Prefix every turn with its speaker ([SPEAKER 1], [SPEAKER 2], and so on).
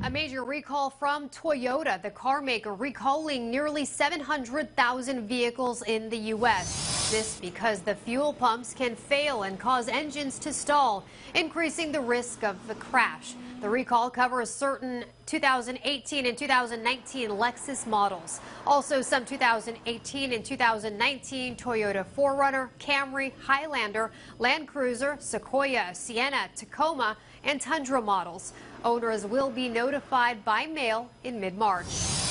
[SPEAKER 1] A major recall from Toyota, the car maker recalling nearly 700,000 vehicles in the U.S. This because the fuel pumps can fail and cause engines to stall, increasing the risk of the crash. The recall covers certain 2018 and 2019 Lexus models. Also some 2018 and 2019 Toyota 4Runner, Camry, Highlander, Land Cruiser, Sequoia, Sienna, Tacoma, and Tundra models. Owners will be notified by mail in mid-March.